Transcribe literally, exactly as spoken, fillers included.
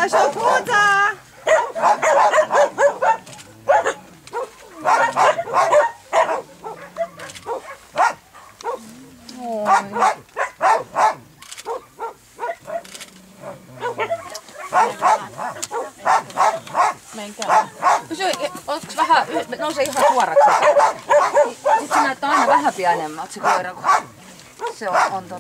Aisot huutaa! Menkää. Pysy, ootko vähän, nousee ihan suoraksi. Sitten se näyttää aina vähän pienemmäksi se koira, kun se on, on